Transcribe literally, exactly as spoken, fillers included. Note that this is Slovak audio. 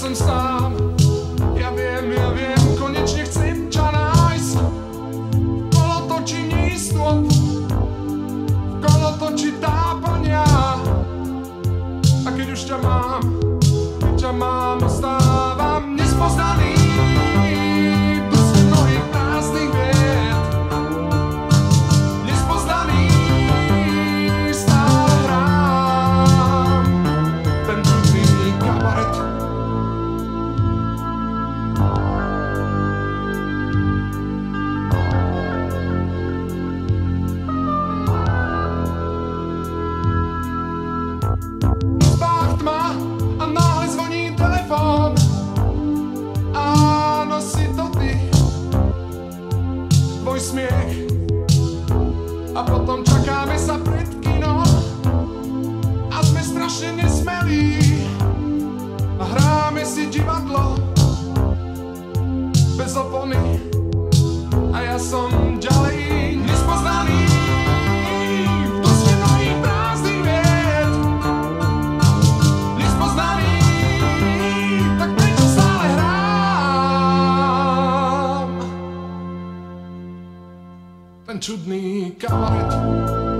som sám. Ja viem, ja viem, konečne chcem ťa nájsť. Kolo točí neistot, kolo točí tápania. A keď už ťa mám, keď ťa mám, ostávam nespoznaný. Proste mnohých prázdnych vied, nespoznaný. Stále hrám ten trudný kabaret. Spách tma a náhle zvoní telefón. Áno, si to ty, tvoj smiech. A potom čakáme sa pred kino a sme strašne nesmelí. A hráme si divadlo bez opony. A ja som ďalej nespoznaný. Proste mnohých prázdnych vied, nespoznaný. Tak prečo stále hrám ten čudný kabaret?